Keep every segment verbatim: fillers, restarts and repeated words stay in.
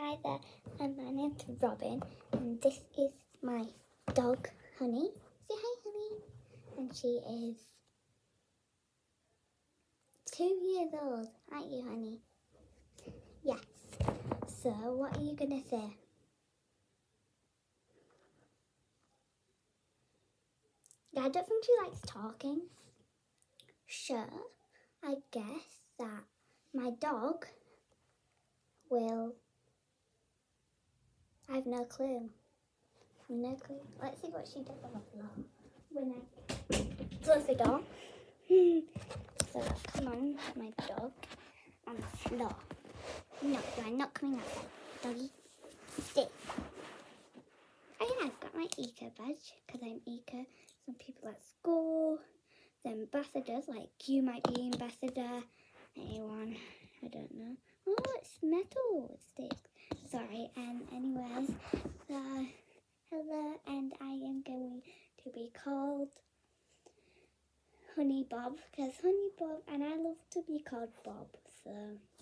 Hi there, and my name's Robin, and this is my dog, Honey. Say hi, Honey. And she is two years old, aren't you, Honey? Yes. So, what are you going to say? Yeah, I don't think she likes talking. Sure, I guess that my dog will... I have no clue. No clue. Let's see what she does on the floor when I close the door. So come on, my dog on the floor. No, you are not coming outside, doggy. Stay. Oh yeah, I've got my Eco badge because I'm Eco. Some people at school, the ambassadors, like you might be ambassador. Anyone, I don't know. Oh, it's metal. It sticks. Sorry. And anyways, uh, hello, and I am going to be called Honey Bob, because Honey Bob, and I love to be called Bob, so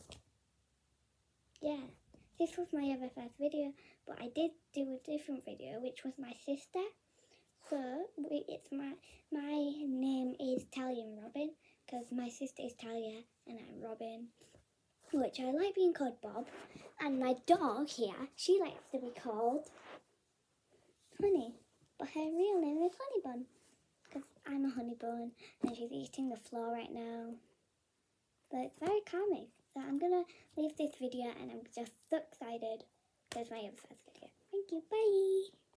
yeah. This was my other first video, but I did do a different video, which was my sister. So it's my my name is Talia and Robin, because my sister is Talia and I'm Robin, which I like being called Bob. And my dog here, she likes to be called Honey, but her real name is Honey Bun, because I'm a honey bun and she's eating the floor right now. So it's very calming. So I'm going to leave this video and I'm just so excited. There's my other first video. Thank you. Bye.